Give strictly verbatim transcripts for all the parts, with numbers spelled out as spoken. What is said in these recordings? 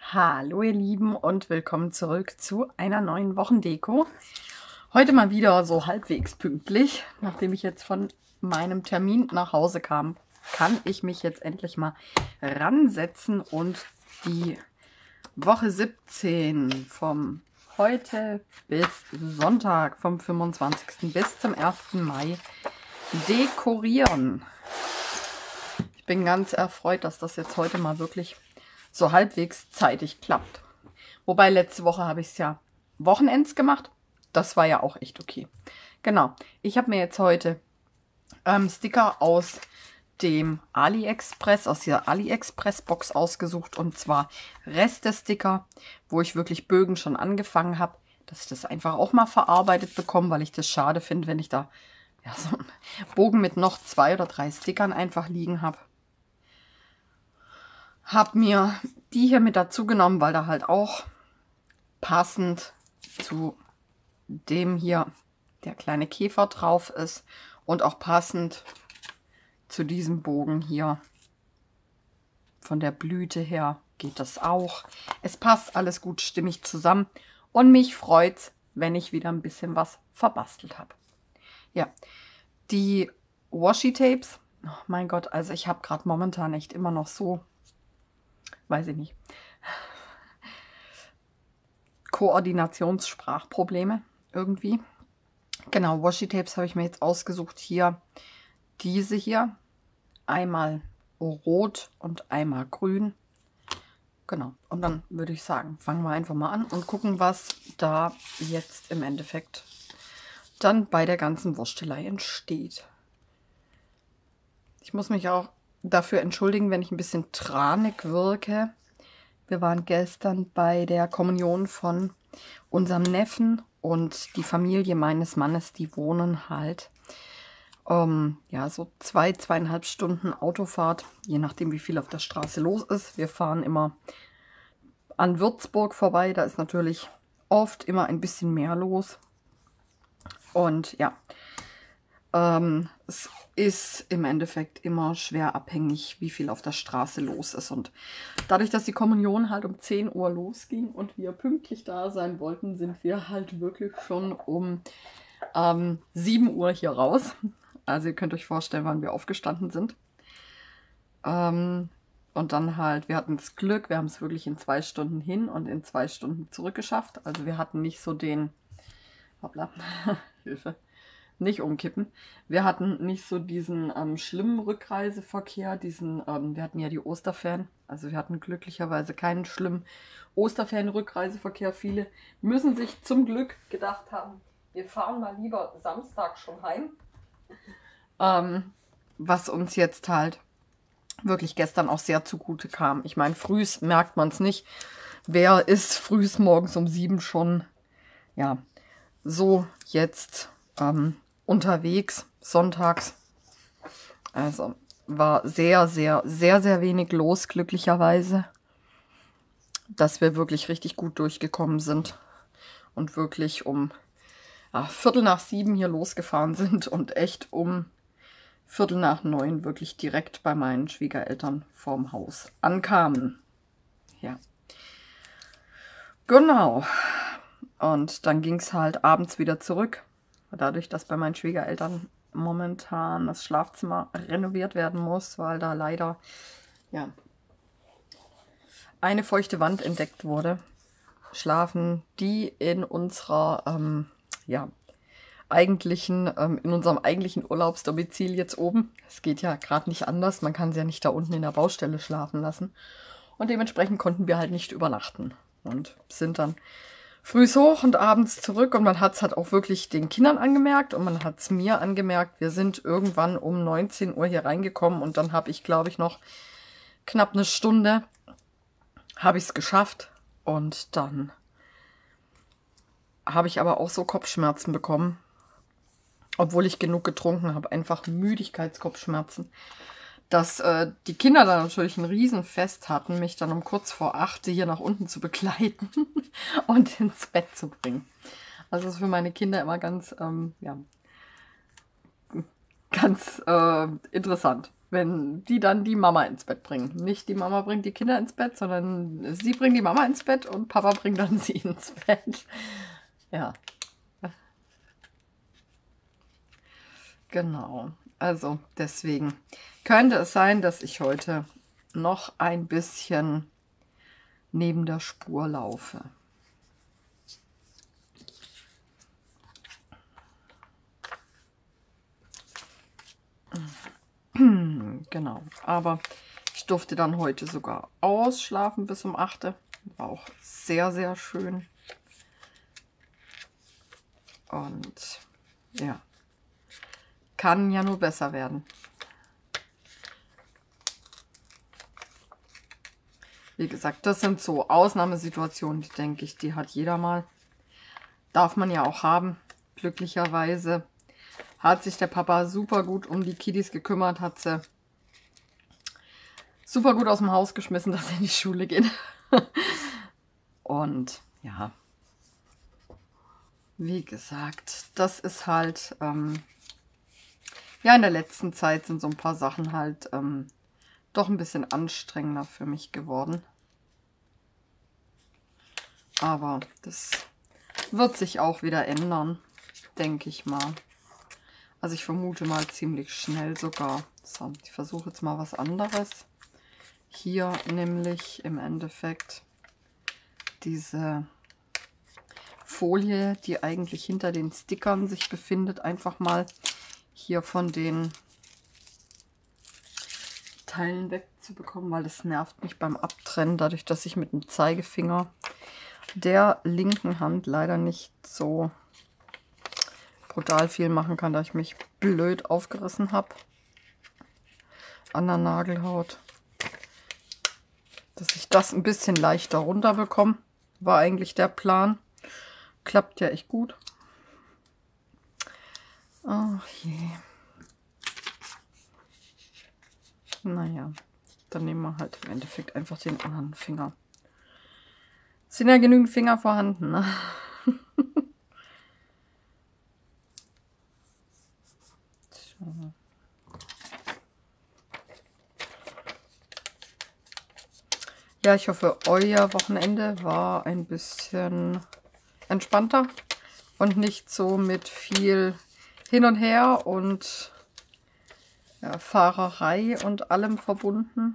Hallo ihr Lieben und willkommen zurück zu einer neuen Wochendeko. Heute mal wieder so halbwegs pünktlich, nachdem ich jetzt von meinem Termin nach Hause kam, kann ich mich jetzt endlich mal ransetzen und die Woche siebzehn vom heute bis Sonntag, vom fünfundzwanzigsten bis zum ersten Mai dekorieren. Ich bin ganz erfreut, dass das jetzt heute mal wirklich so halbwegs zeitig klappt. Wobei letzte Woche habe ich es ja Wochenends gemacht. Das war ja auch echt okay. Genau, ich habe mir jetzt heute ähm, Sticker aus dem AliExpress, aus dieser AliExpress-Box ausgesucht. Und zwar Reste-Sticker, wo ich wirklich Bögen schon angefangen habe, dass ich das einfach auch mal verarbeitet bekomme, weil ich das schade finde, wenn ich da ja, so einen Bogen mit noch zwei oder drei Stickern einfach liegen habe. Habe mir die hier mit dazu genommen, weil da halt auch passend zu dem hier der kleine Käfer drauf ist und auch passend zu diesem Bogen hier von der Blüte her geht das auch. Es passt alles gut stimmig zusammen und mich freut's, wenn ich wieder ein bisschen was verbastelt habe. Ja, die Washi-Tapes, oh mein Gott, also ich habe gerade momentan echt immer noch so, weiß ich nicht, Koordinationssprachprobleme irgendwie. Genau, Washi-Tapes habe ich mir jetzt ausgesucht. Hier diese hier. Einmal rot und einmal grün. Genau, und dann würde ich sagen, fangen wir einfach mal an und gucken, was da jetzt im Endeffekt dann bei der ganzen Wurstelei entsteht. Ich muss mich auch dafür entschuldigen, wenn ich ein bisschen tranig wirke. Wir waren gestern bei der Kommunion von unserem Neffen und die Familie meines Mannes, die wohnen halt ähm, ja so zwei, zweieinhalb Stunden Autofahrt, je nachdem wie viel auf der Straße los ist. Wir fahren immer an Würzburg vorbei, da ist natürlich oft immer ein bisschen mehr los. Und ja, ähm, es ist im Endeffekt immer schwer abhängig, wie viel auf der Straße los ist. Und dadurch, dass die Kommunion halt um zehn Uhr losging und wir pünktlich da sein wollten, sind wir halt wirklich schon um ähm, sieben Uhr hier raus. Also ihr könnt euch vorstellen, wann wir aufgestanden sind. Ähm, und dann halt, wir hatten das Glück, wir haben es wirklich in zwei Stunden hin und in zwei Stunden zurück geschafft. Also wir hatten nicht so den, hoppla, Hilfe, nicht umkippen. Wir hatten nicht so diesen ähm, schlimmen Rückreiseverkehr, diesen, ähm, wir hatten ja die Osterferien, also wir hatten glücklicherweise keinen schlimmen Osterferien-Rückreiseverkehr. Viele müssen sich zum Glück gedacht haben, wir fahren mal lieber Samstag schon heim. Ähm, was uns jetzt halt wirklich gestern auch sehr zugute kam. Ich meine, frühs merkt man es nicht. Wer ist frühs morgens um sieben schon, ja, so jetzt ähm, unterwegs, sonntags. Also war sehr, sehr, sehr, sehr wenig los, glücklicherweise. Dass wir wirklich richtig gut durchgekommen sind und wirklich um ja, Viertel nach sieben hier losgefahren sind und echt um Viertel nach neun wirklich direkt bei meinen Schwiegereltern vorm Haus ankamen. Ja. Genau. Und dann ging es halt abends wieder zurück. Dadurch, dass bei meinen Schwiegereltern momentan das Schlafzimmer renoviert werden muss, weil da leider ja, eine feuchte Wand entdeckt wurde, schlafen die in unserer ähm, ja, eigentlichen, ähm, in unserem eigentlichen Urlaubsdomizil jetzt oben. Es geht ja gerade nicht anders. Man kann sie ja nicht da unten in der Baustelle schlafen lassen. Und dementsprechend konnten wir halt nicht übernachten. Und sind dann frühs hoch und abends zurück. Und man hat es halt auch wirklich den Kindern angemerkt. Und man hat es mir angemerkt. Wir sind irgendwann um neunzehn Uhr hier reingekommen. Und dann habe ich, glaube ich, noch knapp eine Stunde habe ich es geschafft. Und dann habe ich aber auch so Kopfschmerzen bekommen. Obwohl ich genug getrunken habe, einfach Müdigkeitskopfschmerzen, dass äh, die Kinder dann natürlich ein Riesenfest hatten, mich dann um kurz vor acht hier nach unten zu begleiten und ins Bett zu bringen. Also das ist für meine Kinder immer ganz, ähm, ja, ganz äh, interessant. wenn die dann die Mama ins Bett bringen. Nicht die Mama bringt die Kinder ins Bett, sondern sie bringt die Mama ins Bett und Papa bringt dann sie ins Bett. Ja. Genau. Also deswegen könnte es sein, dass ich heute noch ein bisschen neben der Spur laufe. Genau, aber ich durfte dann heute sogar ausschlafen bis um acht. War auch sehr, sehr schön. Und ja, kann ja nur besser werden. Wie gesagt, das sind so Ausnahmesituationen, die denke ich, die hat jeder mal. Darf man ja auch haben. Glücklicherweise hat sich der Papa super gut um die Kiddies gekümmert, hat sie super gut aus dem Haus geschmissen, dass sie in die Schule gehen. Und ja, wie gesagt, das ist halt, ähm, ja, in der letzten Zeit sind so ein paar Sachen halt ähm, doch ein bisschen anstrengender für mich geworden. Aber das wird sich auch wieder ändern, denke ich mal. Also ich vermute mal ziemlich schnell sogar. So, ich versuche jetzt mal was anderes. Hier nämlich im Endeffekt diese Folie, die eigentlich hinter den Stickern sich befindet, einfach mal hier von den Teilen wegzubekommen, weil das nervt mich beim Abtrennen, dadurch, dass ich mit dem Zeigefinger der linken Hand leider nicht so brutal viel machen kann, da ich mich blöd aufgerissen habe an der Nagelhaut. Dass ich das ein bisschen leichter runter bekomme, war eigentlich der Plan. Klappt ja echt gut. Ach je. Naja, dann nehmen wir halt im Endeffekt einfach den anderen Finger. Es sind ja genügend Finger vorhanden, ne? So. Ja, ich hoffe, euer Wochenende war ein bisschen entspannter und nicht so mit viel hin und her und ja, Fahrerei und allem verbunden.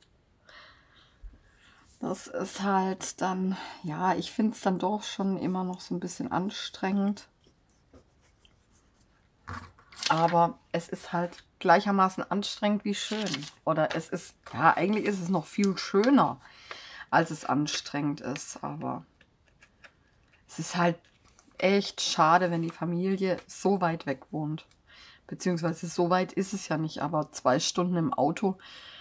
Das ist halt dann, ja, ich finde es dann doch schon immer noch so ein bisschen anstrengend. Aber es ist halt gleichermaßen anstrengend wie schön. Oder es ist, ja, eigentlich ist es noch viel schöner, als es anstrengend ist. Aber es ist halt echt schade, wenn die Familie so weit weg wohnt. Beziehungsweise so weit ist es ja nicht, aber zwei Stunden im Auto,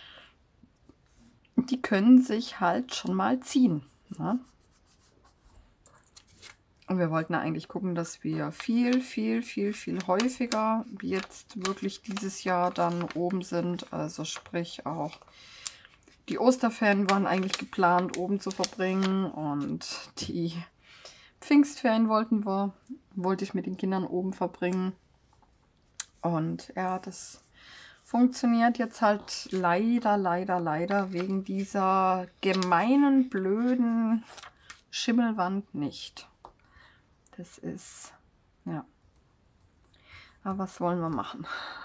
die können sich halt schon mal ziehen. Ne? Und wir wollten ja eigentlich gucken, dass wir viel, viel, viel, viel häufiger wie jetzt wirklich dieses Jahr dann oben sind. Also sprich auch die Osterferien waren eigentlich geplant, oben zu verbringen. Und die Pfingstferien wollten wir, wollte ich mit den Kindern oben verbringen. Und ja, das funktioniert jetzt halt leider, leider, leider wegen dieser gemeinen, blöden Schimmelwand nicht. Das ist, ja. Aber was wollen wir machen?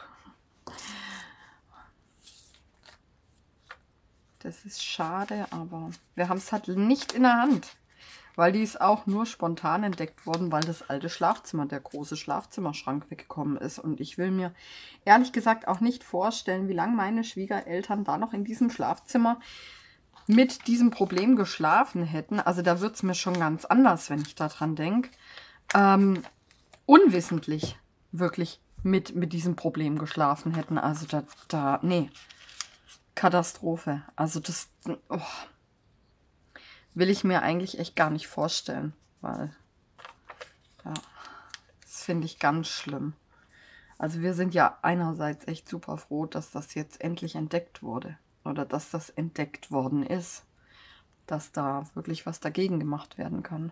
Das ist schade, aber wir haben es halt nicht in der Hand. Weil die ist auch nur spontan entdeckt worden, weil das alte Schlafzimmer, der große Schlafzimmerschrank weggekommen ist. Und ich will mir ehrlich gesagt auch nicht vorstellen, wie lange meine Schwiegereltern da noch in diesem Schlafzimmer mit diesem Problem geschlafen hätten. Also da wird es mir schon ganz anders, wenn ich daran denke. Ähm, unwissentlich wirklich mit, mit diesem Problem geschlafen hätten. Also da, da, nee, Katastrophe. Also das, oh, will ich mir eigentlich echt gar nicht vorstellen, weil, ja, das finde ich ganz schlimm. Also wir sind ja einerseits echt super froh, dass das jetzt endlich entdeckt wurde oder dass das entdeckt worden ist, dass da wirklich was dagegen gemacht werden kann.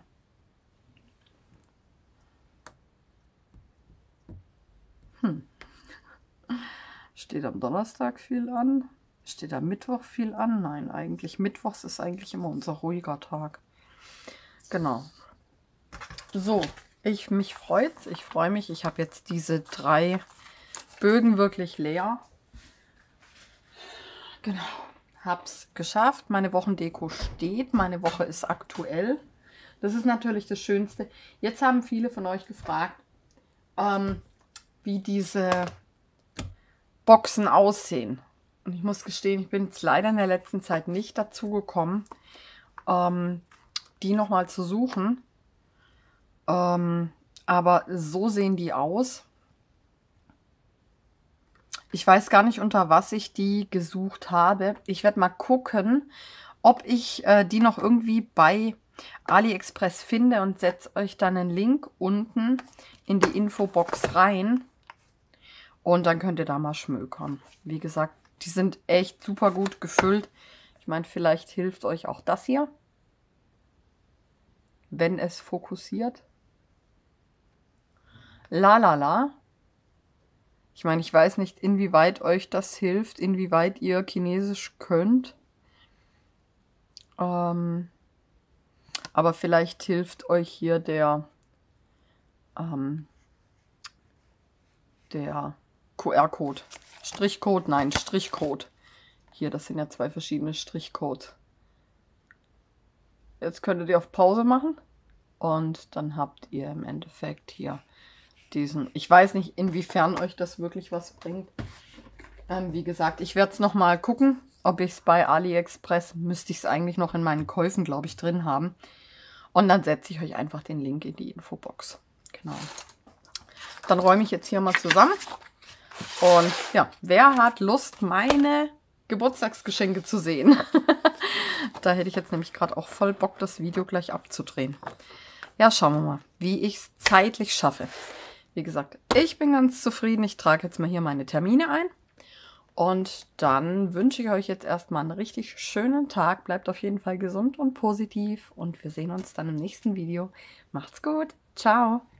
Hm. Steht am Donnerstag viel an? Steht am Mittwoch viel an? Nein, eigentlich. Mittwochs ist eigentlich immer unser ruhiger Tag. Genau. So, ich mich freut's. Ich freue mich. Ich habe jetzt diese drei Bögen wirklich leer. Genau. Hab's geschafft. Meine Wochendeko steht. Meine Woche ist aktuell. Das ist natürlich das Schönste. Jetzt haben viele von euch gefragt, ähm, wie diese Boxen aussehen. Und ich muss gestehen, ich bin jetzt leider in der letzten Zeit nicht dazu gekommen, ähm, die nochmal zu suchen. Ähm, aber so sehen die aus. Ich weiß gar nicht, unter was ich die gesucht habe. Ich werde mal gucken, ob ich äh, die noch irgendwie bei AliExpress finde und setze euch dann einen Link unten in die Infobox rein. Und dann könnt ihr da mal schmökern. Wie gesagt, die sind echt super gut gefüllt. Ich meine, vielleicht hilft euch auch das hier, wenn es fokussiert. La la la. Ich meine, ich weiß nicht, inwieweit euch das hilft, inwieweit ihr Chinesisch könnt. Ähm, aber vielleicht hilft euch hier der, ähm, der Q R-Code. Strichcode, nein, Strichcode. Hier, das sind ja zwei verschiedene Strichcodes. Jetzt könntet ihr auf Pause machen und dann habt ihr im Endeffekt hier diesen. Ich weiß nicht, inwiefern euch das wirklich was bringt. Ähm, wie gesagt, ich werde es nochmal gucken, ob ich es bei AliExpress, müsste ich es eigentlich noch in meinen Käufen, glaube ich, drin haben. Und dann setze ich euch einfach den Link in die Infobox. Genau. Dann räume ich jetzt hier mal zusammen. Und ja, wer hat Lust, meine Geburtstagsgeschenke zu sehen? Da hätte ich jetzt nämlich gerade auch voll Bock, das Video gleich abzudrehen. Ja, schauen wir mal, wie ich es zeitlich schaffe. Wie gesagt, ich bin ganz zufrieden. Ich trage jetzt mal hier meine Termine ein. Und dann wünsche ich euch jetzt erstmal einen richtig schönen Tag. Bleibt auf jeden Fall gesund und positiv. Und wir sehen uns dann im nächsten Video. Macht's gut. Ciao.